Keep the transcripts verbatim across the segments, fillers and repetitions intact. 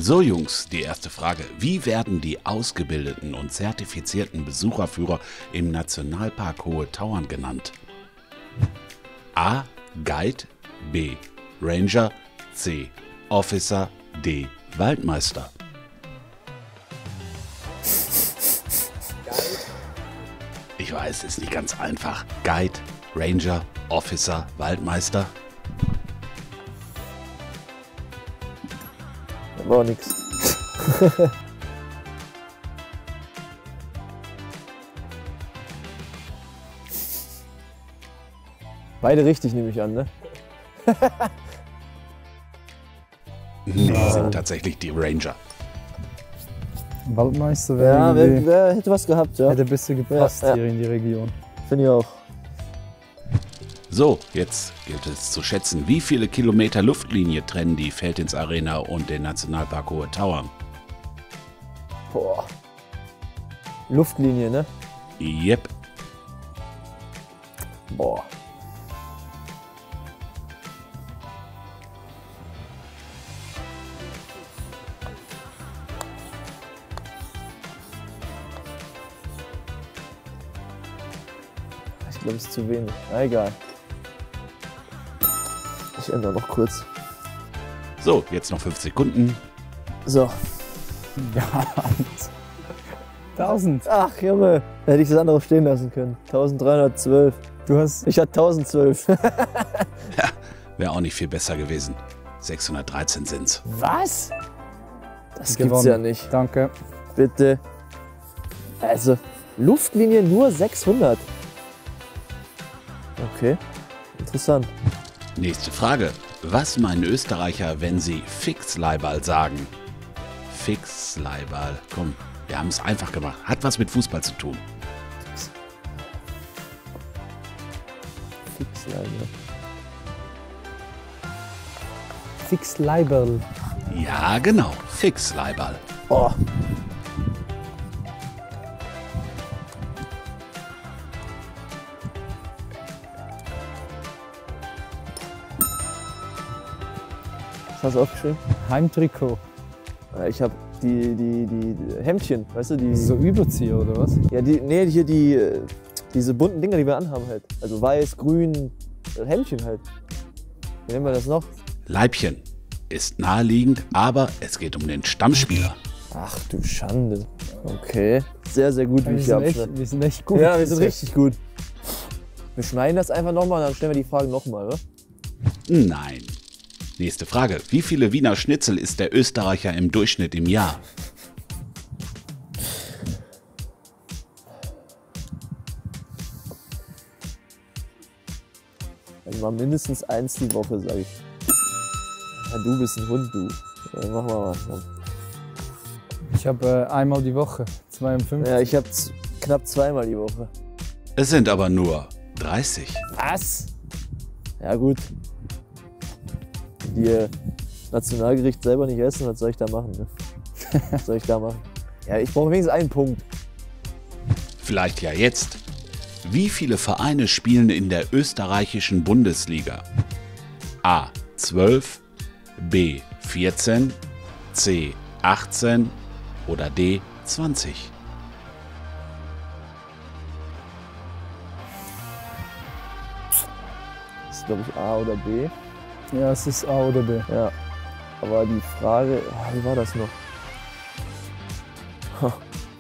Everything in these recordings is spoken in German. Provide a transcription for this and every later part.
So Jungs, die erste Frage. Wie werden die ausgebildeten und zertifizierten Besucherführer im Nationalpark Hohe Tauern genannt? A. Guide, B. Ranger, C. Officer, D. Waldmeister. Ich weiß, es ist nicht ganz einfach. Guide, Ranger, Officer, Waldmeister. War auch nix. Beide richtig, nehme ich an, ne? Nee, sind tatsächlich die Ranger. Waldmeister wäre Ja, irgendwie- wer, wer hätte was gehabt, ja. hätte ein bisschen gepasst Ja, ja. hier in die Region. Finde ich auch. So, jetzt gilt es zu schätzen, wie viele Kilometer Luftlinie trennen die Veltins Arena und den Nationalpark Hohe Tauern? Boah. Luftlinie, ne? Yep. Boah. Ich glaube, es ist zu wenig. Na, egal. Ich ändere noch kurz. So, jetzt noch fünf Sekunden. So. Ja, tausend. Ach, Junge. Hätte ich das andere stehen lassen können. eintausenddreihundertzwölf. Du hast. Ich hatte tausendzwölf. Wäre auch nicht viel besser gewesen. sechshundertdreizehn sind's. Was? Das gewonnen. gibt's ja nicht. Danke. Bitte. Also, Luftlinie nur sechshundert. Okay. Interessant. Nächste Frage. Was meinen Österreicher, wenn sie Fixleiball sagen? Fixleiball. Komm, wir haben es einfach gemacht. Hat was mit Fußball zu tun. Fixleine. Fix Leiberl. Ja, genau. Fixleiball. Oh. Was hast du aufgeschrieben? Heimtrikot. Ja, ich habe die, die, die Hemdchen, weißt du, die. So Überzieher oder was? Ja, die, nee, hier die, äh, diese bunten Dinger, die wir anhaben halt. Also weiß, grün, äh, Hemdchen halt. Wie nennen wir das noch? Leibchen. Ist naheliegend, aber es geht um den Stammspieler. Ach du Schande. Okay. Sehr, sehr gut, wie Wir ich hier sind, echt, abschneide. wir sind echt gut. Ja, wir sind richtig gut. Wir schneiden das einfach nochmal und dann stellen wir die Fragen nochmal, oder? Nein. Nächste Frage. Wie viele Wiener Schnitzel isst der Österreicher im Durchschnitt im Jahr? Also mal mindestens eins die Woche, sag ich. Ja, du bist ein Hund, du. Ja, machen wir mal. Ich habe äh, einmal die Woche, zweiundfünfzig. Ja, ich habe knapp zweimal die Woche. Es sind aber nur dreißig. Was? Ja gut. Die äh, Nationalgericht selber nicht essen, was soll ich da machen? Ne? Was soll ich da machen? Ja, ich brauche wenigstens einen Punkt. Vielleicht ja jetzt. Wie viele Vereine spielen in der österreichischen Bundesliga? A. zwölf, B. vierzehn, C. achtzehn oder D. zwanzig? Das ist, glaube ich, A oder B. Ja, es ist A oder B. Ja. Aber die Frage, oh, wie war das noch? Ha.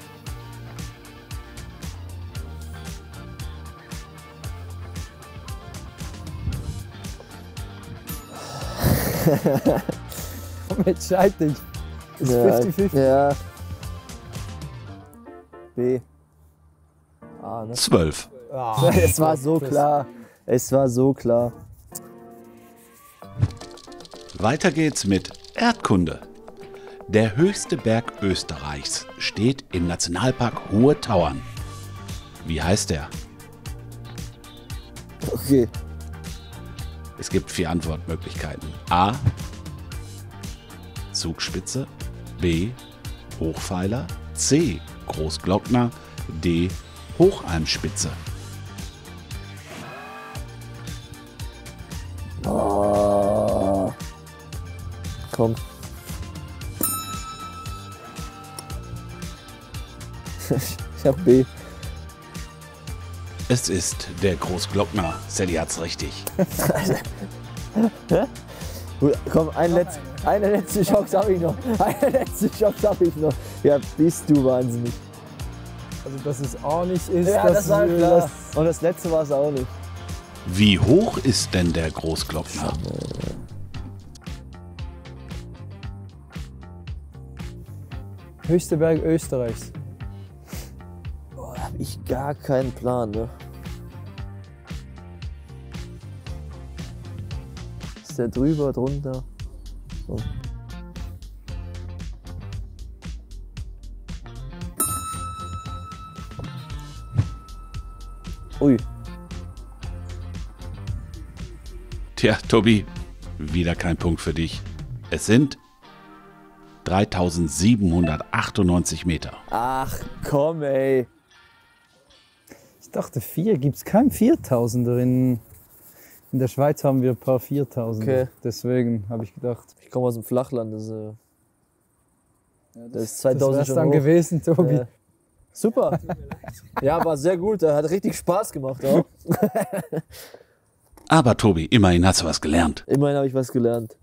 Komm, entscheid dich. Ist Ja, fünfzig fünfzig. ja. B. A, ne? zwölf. Ah, Es war so das- klar. Es war so klar. Weiter geht's mit Erdkunde. Der höchste Berg Österreichs steht im Nationalpark Hohe Tauern. Wie heißt der? Okay. Es gibt vier Antwortmöglichkeiten. A. Zugspitze. B. Hochpfeiler. C. Großglockner. D. Hochalmspitze. Oh. Komm. Ich hab B. Es ist der Großglockner. Sally hat's richtig. Gut, komm, ein letz, eine letzte Chance habe ich noch. Eine letzte Chance habe ich noch. Ja, bist du wahnsinnig. Also, dass es A nicht ist, Ja, dass das war wir klar. das- Und das letzte war es auch nicht. Wie hoch ist denn der Großglockner? höchste Berg Österreichs. Boah, hab ich gar keinen Plan, ne? Ist der drüber, drunter? So. Ui. Tja, Tobi, wieder kein Punkt für dich. Es sind dreitausendsiebenhundertachtundneunzig Meter. Ach komm, ey. Ich dachte, vier gibt es kein viertausender. In, in der Schweiz haben wir ein paar viertausender. Okay. Deswegen habe ich gedacht, Ich komme aus dem Flachland. Das, äh, das ist das zweitausend wäre schon dann hoch. gewesen, Tobi. Äh, super. Ja, war sehr gut. Hat richtig Spaß gemacht auch. Aber Tobi, immerhin hast du was gelernt. Immerhin habe ich was gelernt.